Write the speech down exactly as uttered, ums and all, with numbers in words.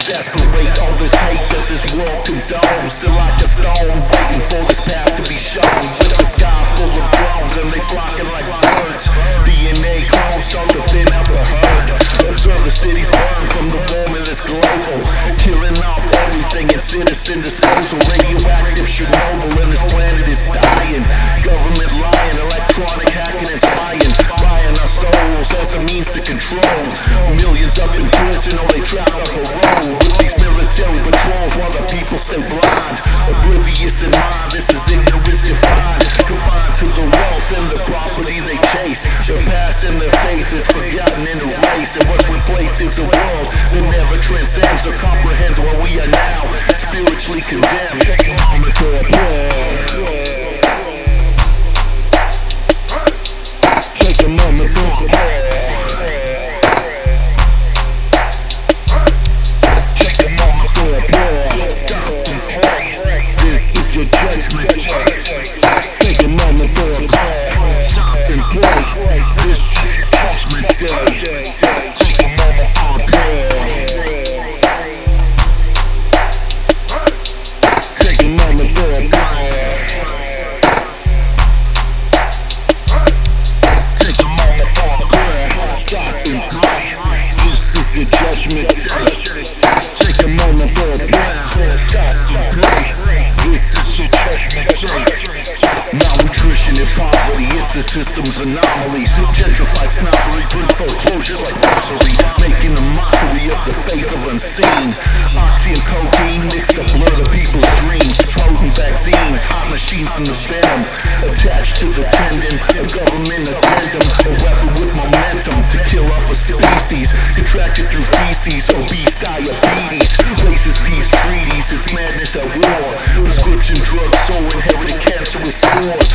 exasperate all this hate that this world condones. Still like a stone, waiting for this path to be shown. With a sky full of drones and they flocking like birds. D N A clones start to thin out the herd. Observe the cities burn from the moment it's global, killing off everything in citizen disposal. Radioactive Chernobyl and this planet is dying. Government lying, electronic hacking and spying, buying our souls as a means to control. Millions up in prison or they trapped on parole with these military patrols while the people stay blind, oblivious in mind. This is ignorance defined, confined to the wealth and the property they chase. The past and the faith is forgotten in the race, and what's replaced is a world that never transcends or comprehends what we are now, spiritually condemned. Take a moment for applause. Take a moment for applause. Take a moment for applause. This is your judgment. Take a moment for applause. Stop and play. This is your judgment day. Take a moment for applause. Take a moment for applause. Take a moment for applause. Stop and play. This is your judgment day. Take a moment for applause. Stop and play. This is your judgment day. Malnutrition and poverty, it's the system's anomalies. Gentrified snobbery brings foreclosures like misery, making a mockery of the faith of unseen. Oxy and cocaine mix the blood of people's dreams. Potent vaccines, hot machines from the venom, attached to the tendon, a government addendum, a weapon with momentum to kill off a species, contracted through feces, obese diabetes, racist peace treaties, it's madness at war. Prescription drugs, so inherited cancerous spores.